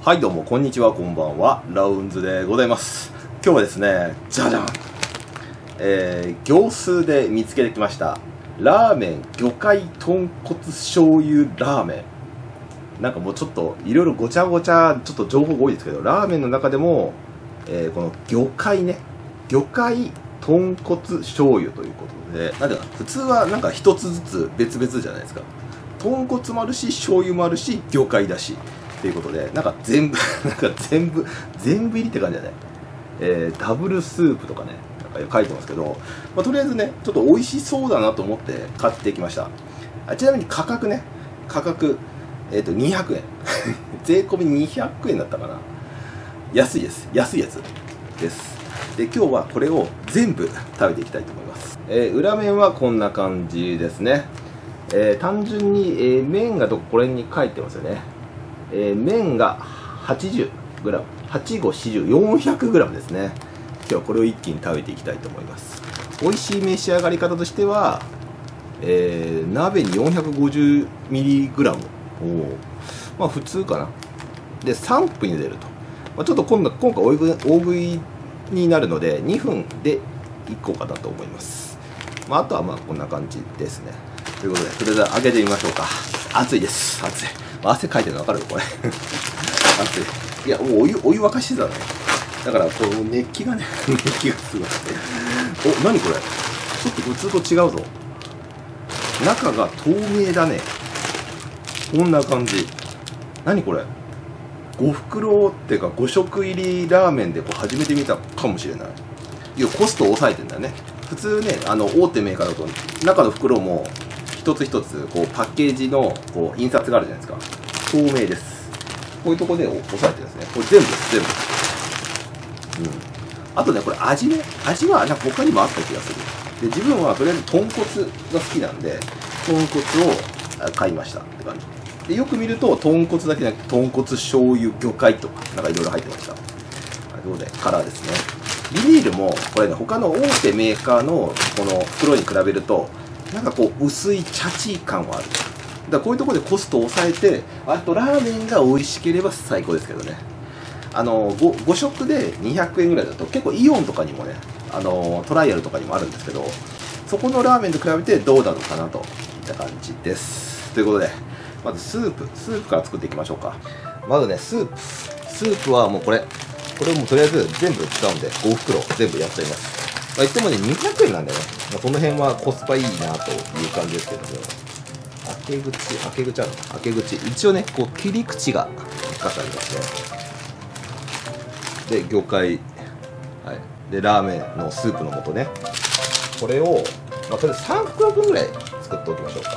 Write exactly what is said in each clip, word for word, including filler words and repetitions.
はいどうもこんにちは、こんばんは。ラウンズでございます。今日はですね、じゃじゃん、えー、業スーで見つけてきましたラーメン魚介豚骨醤油ラーメン。なんかもうちょっといろいろごちゃごちゃちょっと情報が多いですけど、ラーメンの中でも、えー、この魚介ね、魚介豚骨醤油ということで、なんていうか普通はなんか一つずつ別々じゃないですか。豚骨もあるし醤油もあるし魚介だしっていうことで、なんか全部なんか全部全部入りって感じだね。えー、ダブルスープとかね、なんか書いてますけど、まあ、とりあえずねちょっと美味しそうだなと思って買ってきました。あ、ちなみに価格ね、価格えっ、ー、とにひゃくえん税込みにひゃくえんだったかな。安いです。安いやつです。で今日はこれを全部食べていきたいと思います。えー、裏面はこんな感じですね。えー、単純に、えー、麺がどこれに書いてますよね。えー、麺が はちじゅうグラム、はちごしじゅう、よんひゃくグラムですね。今日はこれを一気に食べていきたいと思います。美味しい召し上がり方としては、えー、鍋に よんひゃくごじゅうミリグラム、おまあ普通かな。でさんぷん茹でると、まあ、ちょっと今度今回大食い、大食いになるのでにふんでいこうかなと思います。まあ、あとはまあこんな感じですね。ということでとりあえず揚げてみましょうか。熱いです。熱い。汗かいてるの分かるこれ熱い。いやもうお湯お湯沸かしてたね。だからこう熱気がね熱気がすごい。お、何これ、ちょっと普通と違うぞ。中が透明だね。こんな感じ。何これ、ご袋っていうかご食入りラーメンでこう初めて見たかもしれない。いやコストを抑えてんだよね。普通ね、あの大手メーカーだと中の袋も一つ一つこうパッケージのこう印刷があるじゃないですか。透明です。こういうところで押さえてるんですね。これ全部です全部。うん。あとね、これ味ね、味はなんか他にもあった気がする。で自分はとりあえず豚骨が好きなんで豚骨を買いましたって感じで、よく見ると豚骨だけじゃなくて豚骨醤油魚介とかなんかいろいろ入ってました。ということでカラーですね。ビニールもこれね、他の大手メーカーのこの袋に比べるとなんかこう薄いチャチー感はある。だからこういうところでコストを抑えて、あとラーメンが美味しければ最高ですけどね。あの 5, ご食でにひゃくえんぐらいだと結構イオンとかにもね、あのトライアルとかにもあるんですけど、そこのラーメンと比べてどうなのかなといった感じです。ということでまずスープスープから作っていきましょうか。まずねスープスープはもうこれこれもとりあえず全部使うんでご袋全部やっちゃいます。まあ、言ってもねにひゃくえんなんでね、まあ、この辺はコスパいいなという感じですけども、開け口開け口あるの開け口一応ねこう切り口が一か所ありますね。で魚介、はい、でラーメンのスープの素ね、これを、まあ、とりあえずさん袋分ぐらい作っておきましょうか。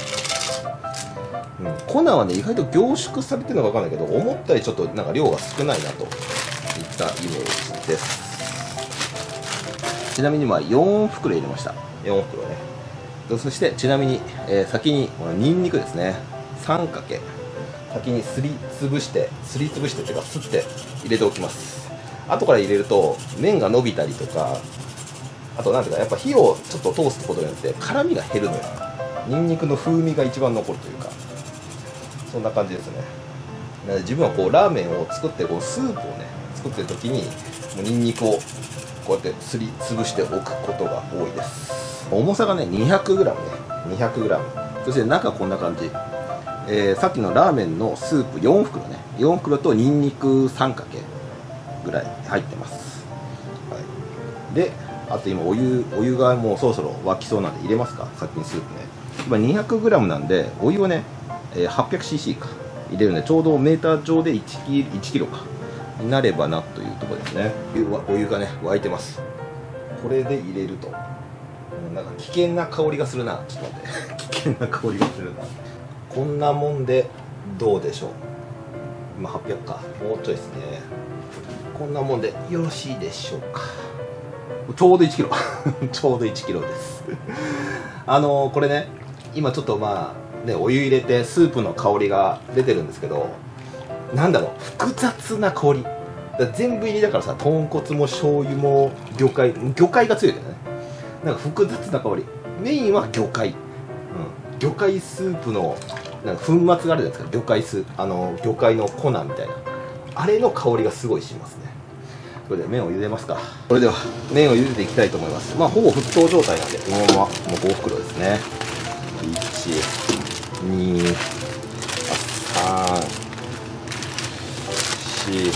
うん、粉はね意外と凝縮されてるのか分かんないけど、思ったよりちょっとなんか量が少ないなといったイメージです。ちなみにまあよん袋入れました。よん袋ね。そしてちなみに、えー、先にこのニンニクですね、さんかけ先にすりつぶしてすりつぶしてっていうかすって入れておきます。後から入れると麺が伸びたりとか、あとなんていうかやっぱ火をちょっと通すことによって辛みが減るのよ。ニンニクの風味が一番残るというか、そんな感じですね。なので自分はこうラーメンを作ってこうスープをね作ってる時にもうニンニクをこうやってすりつぶしておくことが多いです。重さがね にひゃくグラム ね にひゃくグラム、 そして中こんな感じ、えー、さっきのラーメンのスープよん袋ね、よん袋とニンニクさんかけぐらい入ってます、はい、であと今お湯お湯がもうそろそろ沸きそうなんで入れますか。先にスープね、今 にひゃくグラム なんでお湯をね、えー、はっぴゃくシーシー か入れるんで、ちょうどメーター上でいちキロかになればなというところですね。お湯がね沸いてます。これで入れるとなんか危険な香りがするな。ちょっと待って危険な香りがするな。こんなもんでどうでしょう。今はっぴゃくか、もうちょいですね。こんなもんでよろしいでしょうか。ちょうどいちキロちょうどいちキロですあのー、これね今ちょっとまあねお湯入れてスープの香りが出てるんですけど、なんだろう複雑な香りだ。全部入りだからさ、豚骨も醤油も魚介魚介が強いけどね、なんか複雑な香り。メインは魚介、うん、魚介スープのなんか粉末があるじゃないですか。魚介スープ、あの魚介の粉みたいな、 あれの香りがすごいしますね。これで麺を茹でますか。それでは麺を茹でていきたいと思います。まあほぼ沸騰状態なんでこのままもうご袋ですね。いち、に、さん、し、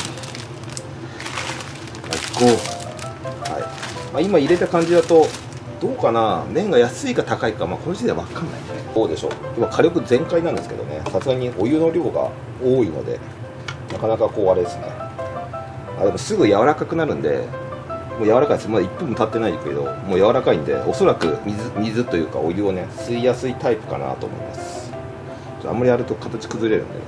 ご、はい。まあ、今入れた感じだとどうかな、麺が安いか高いか、まあこの時点では分かんないね。どうでしょう。今火力全開なんですけどね、さすがにお湯の量が多いのでなかなかこうあれですね。あでもすぐ柔らかくなるんで、もう柔らかいです。まだいっぷんも経ってないけどもう柔らかいんで、おそらく水水というかお湯をね吸いやすいタイプかなと思います。あんまりやると形崩れるんで、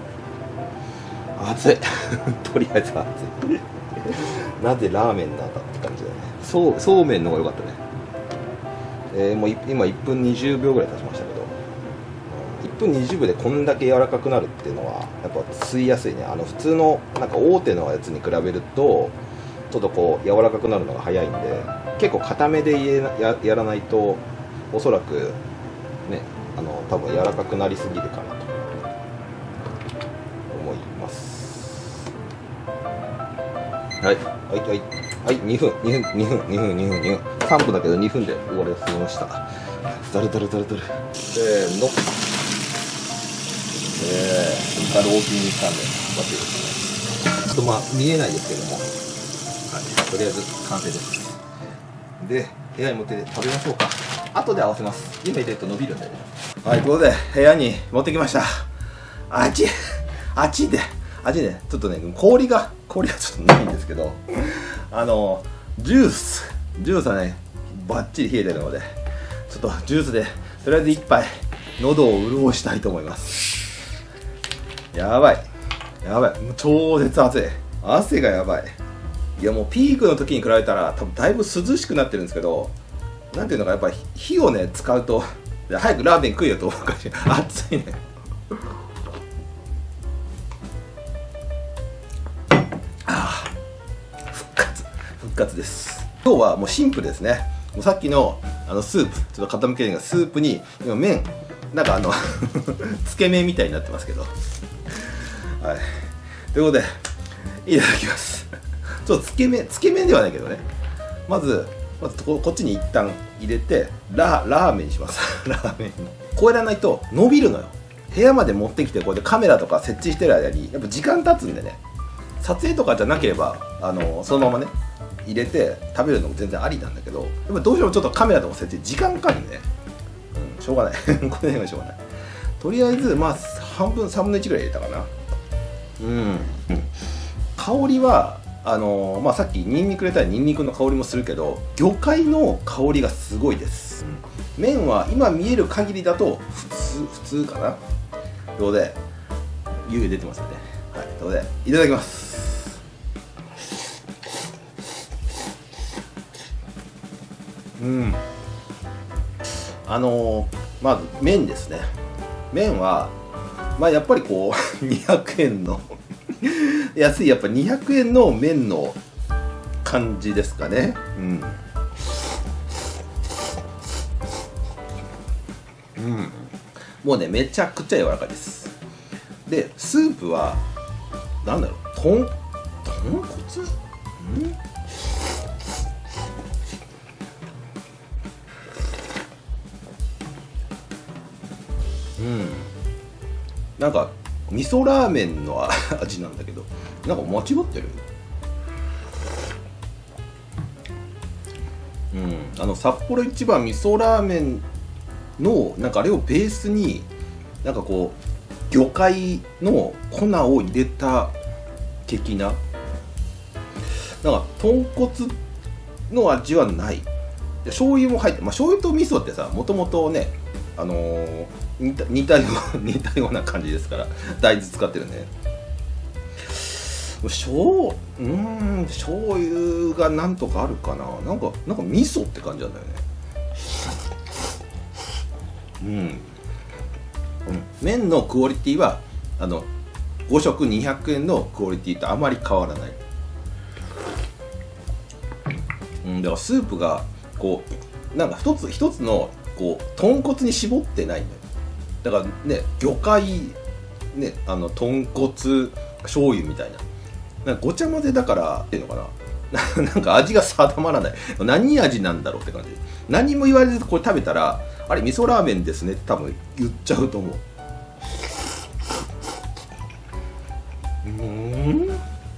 熱いとりあえず熱いなぜラーメンなんだって感じだね。そうそうめんの方が良かったね。えー、もう今いっぷんにじゅうびょうぐらい経ちましたけど、いっぷんにじゅうびょうでこんだけ柔らかくなるっていうのはやっぱ吸いやすいね。あの普通のなんか大手のやつに比べるとちょっとこう柔らかくなるのが早いんで、結構固めでや や, やらないとおそらくね、あの多分柔らかくなりすぎるかなと思います。はいはいはいはい、にふんにふんにふんにふんにふんにふんさんぷんだけどにふんで終わりが済みました。だるだるだるだる、せーの、えー、軽大きにしたんでバッチリですね。ちょっとまあ見えないですけども、はい、とりあえず完成です。で部屋に持って食べましょうか。後で合わせます。今入れると伸びるんでね。はい、ということで部屋に持ってきました。あっちあっちであっちね、ちょっとね氷が氷がちょっとないんですけど、あのジュースジュースはねバッチリ冷えてるので、ちょっとジュースでとりあえず一杯喉を潤したいと思います。やばいやばい、もう超絶暑い。汗がやばい。いやもうピークの時に比べたら多分だいぶ涼しくなってるんですけど、なんていうのかやっぱり火をね使うと早くラーメン食えよと思うかもしれない。暑いね。ああ復活復活です。今日はもうシンプルですね。もうさっきのあのスープちょっと傾けるのがスープに今麺なんかあのつけ麺みたいになってますけど、はい、ということでいただきます。ちょっとつけ麺つけ麺ではないけどね、まずまず こ, こっちに一旦入れて ラ, ラーメンにします。ラーメンにこうやらないと伸びるのよ。部屋まで持ってきてこうやってカメラとか設置してる間にやっぱ時間経つんでね、撮影とかじゃなければあのそのままね入れて食べるのも全然ありなんだけど、やっぱどうしてもちょっとカメラとか設置時間かかるんでね、うん、しょうがないこの辺はしょうがない。とりあえずまあ半分さんぶんのいちぐらい入れたかな。うん、うん、香りはあのー、まあさっきニンニク入れたらニンニクの香りもするけど、魚介の香りがすごいです、うん、麺は今見える限りだと普通普通かな。ということで湯気出てますよね。はい、ということでいただきます。うん、あのー、まず麺ですね。麺はまあやっぱりこうにひゃくえんの安いやっぱにひゃくえんの麺の感じですかね。うん、うん、もうねめちゃくちゃ柔らかいです。でスープはなんだろう、とん豚骨、うんうん、なんか味噌ラーメンの味なんだけど、なんか間違ってる。うん、あの札幌一番味噌ラーメンのなんかあれをベースになんかこう魚介の粉を入れた的な、なんか豚骨の味はない。醤油も入って、まあ、醤油と味噌ってさもともとねあのー、似た似たよう似たような感じですから、大豆使ってるね。醤うーん醤油がなんとかあるかな。なんかなんか味噌って感じなんだよね。うん、うん、麺のクオリティはあのご食にひゃくえんのクオリティとあまり変わらない。うん、だからスープがこうなんか一つ一つのこう豚骨に絞ってないんだよ。だからね魚介ねあの豚骨醤油みたいななんかごちゃ混ぜだからっていうのかななんか味が定まらない。何味なんだろうって感じ。何も言われずこれ食べたら、あれ味噌ラーメンですねって多分言っちゃうと思う。うーん。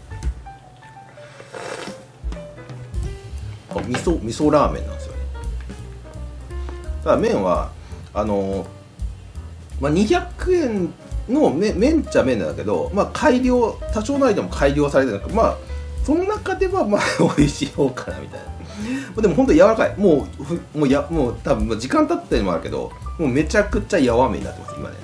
あ、味噌味噌ラーメンなんですよね。ただ麺はあのー、まあ、にひゃくえんの麺麺っちゃ麺なんだけど、まあ改良多少なりでも改良されてるんだけど、まあその中ではまあ美味しい方かなみたいな。でも本当に柔らかい。もうもうやもう多分時間経ってるのもあるけど、もうめちゃくちゃやわめになってます今ね。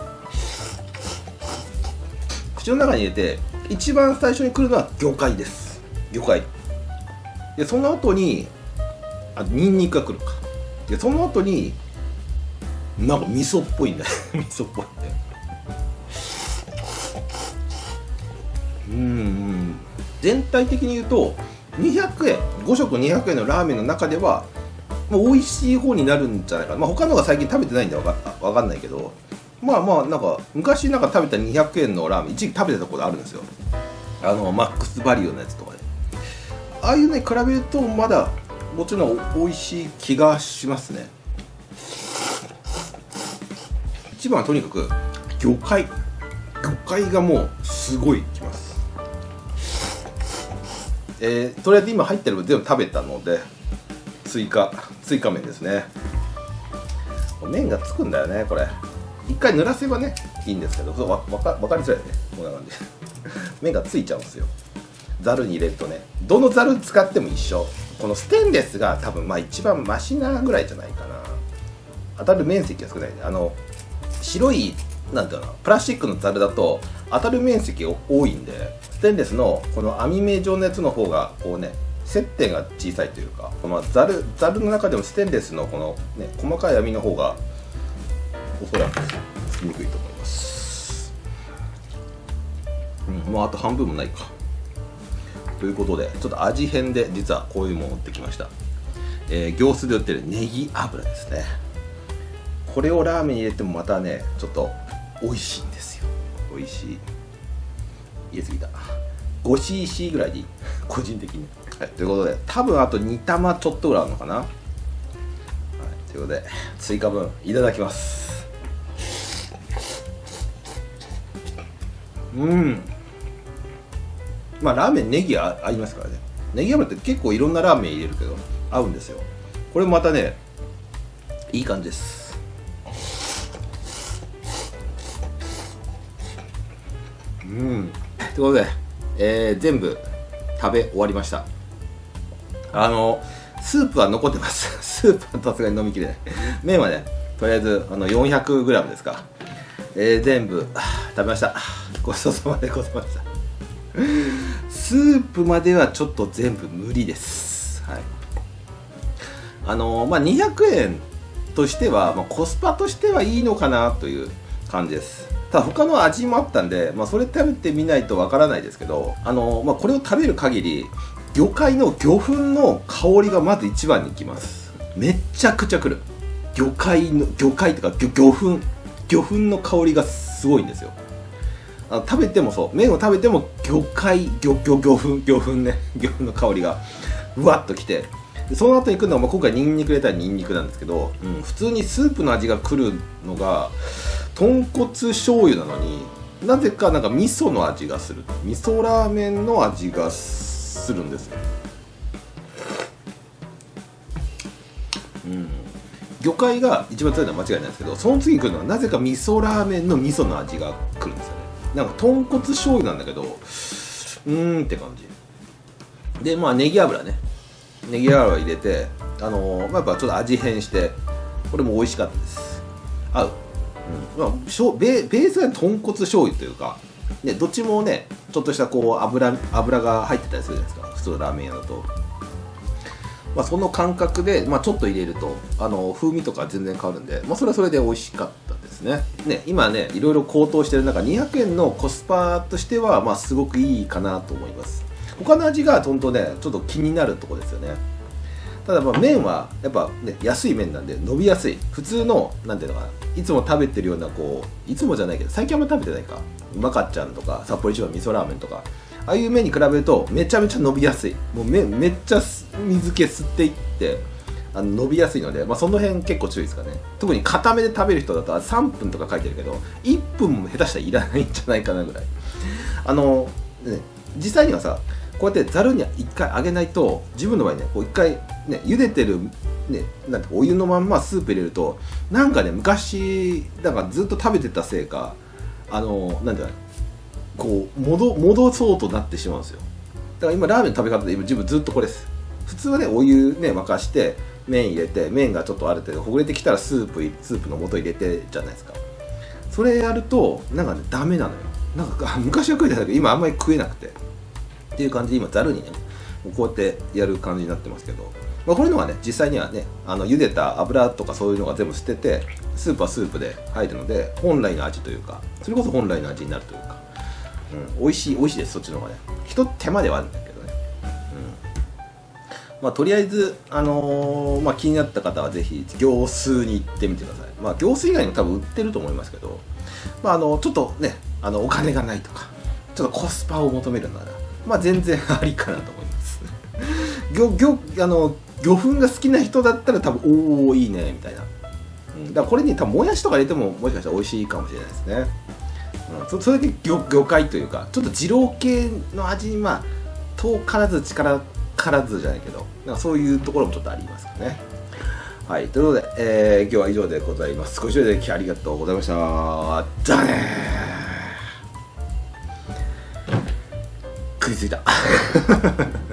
口の中に入れて一番最初に来るのは魚介です。魚介で、その後にあニンニクが来るか。でその後になんか味噌っぽいんだよ味噌っぽいんだよ。うん、全体的に言うとにひゃくえん、ご食にひゃくえんのラーメンの中ではもう美味しい方になるんじゃないかな。まあ他のが最近食べてないんでわかわかんないけど、まあまあなんか昔なんか食べたにひゃくえんのラーメン一時期食べたところあるんですよ。あのマックスバリューのやつとかで、ああいうのに比べるとまだもちろん美味しい気がしますね。一番はとにかく魚介魚介がもうすごいきます。えー、とりあえず今入ってる分全部食べたので追加追加麺ですね。麺がつくんだよねこれ。一回濡らせばねいいんですけど、そうわわかわかりづらいね。こんな感じ麺がついちゃうんですよ。ざるに入れるとね、どのざる使っても一緒。このステンレスが多分まあ一番マシなぐらいじゃないかな。当たる面積が少ないね。あの白いなんていうのプラスチックのざるだと当たる面積が多いんで、ステンレスのこの網目状のやつの方がこうね接点が小さいというか、このざるざるの中でもステンレスのこのね細かい網の方がおそらくつきにくいと思います。うん、もうあと半分もないか。ということでちょっと味変で実はこういうものを持ってきました。えー、業スーで売ってるネギ油ですね。これをラーメンに入れてもまたねちょっと美味しいんですよ。美味しい。入れすぎた。 ごシーシー ぐらいでいい個人的に、はい、ということで多分あとに玉ちょっとぐらいあるのかな、はい、ということで追加分いただきます。うん、まあラーメンネギあ合いますからね。ネギ油って結構いろんなラーメン入れるけど合うんですよ。これまたねいい感じです。うん、ということで、えー、全部食べ終わりました。あのスープは残ってますスープはさすがに飲みきれない。麺はねとりあえずあの よんひゃくグラム ですか、えー、全部食べました。ごちそうさまでございましたスープまではちょっと全部無理です。はい、あのー、まあにひゃくえんとしては、まあ、コスパとしてはいいのかなという感じです。ただ他の味もあったんで、まあ、それ食べてみないとわからないですけど、あのーまあ、これを食べる限り魚介の魚粉の香りがまず一番にきます。めちゃくちゃくる。魚介の魚介とか 魚, 魚粉魚粉の香りがすごいんですよ。あの食べてもそう麺を食べても魚介 魚, 魚, 魚粉魚粉ね魚粉の香りがうわっときて、でその後に来るのは、まあ、今回ニンニク入れたらニンニクなんですけど、うん、普通にスープの味が来るのが豚骨醤油なのになぜかなんか味噌の味がする。味噌ラーメンの味がするんですよ。うん、魚介が一番強いのは間違いないんですけど、その次に来るのはなぜか味噌ラーメンの味噌の味が来るんですよね。なんか豚骨醤油なんだけどうーんって感じで、まあネギ油ねネギ油入れて、あのーまあ、やっぱちょっと味変して、これも美味しかったです。合う。うんまあ、しょベベースは豚骨醤油というか、ね、どっちもねちょっとしたこう油油が入ってたりするじゃないですか、普通のラーメン屋だと。まあ、その感覚で、まあ、ちょっと入れるとあの風味とか全然変わるんで、まあ、それはそれで美味しかったですね。ね今ねいろいろ高騰してる中、にひゃくえんのコスパとしては、まあ、すごくいいかなと思います。他の味がほんとねちょっと気になるところですよね。ただまあ麺はやっぱね安い麺なんで伸びやすい。普通のなんていうのかないつも食べてるようなこういつもじゃないけど最近あんま食べてないかうまかっちゃんとか札幌一番味噌ラーメンとかああいう麺に比べるとめちゃめちゃ伸びやすい。もうめめっちゃ水気吸っていってあの伸びやすいので、まあ、その辺結構注意ですかね。特に固めで食べる人だとさんぷんとか書いてるけどいっぷんも下手したらいらないんじゃないかなぐらい。あの、ね、実際にはさこうやってざるにいっかい揚げないと自分の場合ねこういっかいね茹でてるね、なんてお湯のまんまスープ入れるとなんかね昔なんかずっと食べてたせいかあのなんていうかこう戻戻そうとなってしまうんですよ。だから今ラーメンの食べ方で今自分ずっとこれです。普通はねお湯ね沸かして麺入れて麺がちょっとある程度ほぐれてきたらスープスープの素入れてじゃないですか。それやるとなんかねダメなのよ。なんか昔は食えてたけど今あんまり食えなくてっていう感じで今ざるにねこうやってやる感じになってますけど、まあ、こういうのはね実際にはねあの茹でた油とかそういうのが全部捨ててスープはスープで入るので本来の味というかそれこそ本来の味になるというか、うん、美味しい美味しいです。そっちの方がね一手間ではあるんだけどね、うん、まあとりあえずあのー、まあ気になった方はぜひ業スーに行ってみてください。まあ業スー以外にも多分売ってると思いますけど、まああのちょっとねあのお金がないとかちょっとコスパを求めるならまあ全然ありかなと思います魚魚あの魚粉が好きな人だったら多分おおいいねみたいな、うん、だからこれに多分もやしとか入れてももしかしたら美味しいかもしれないですね、うん、そ, それだけ 魚, 魚介というかちょっと二郎系の味にまあ遠からず力からずじゃないけどなんかそういうところもちょっとありますかね。はい、ということで、えー、今日は以上でございます。ご視聴いただきありがとうございました。じゃあねー食いついた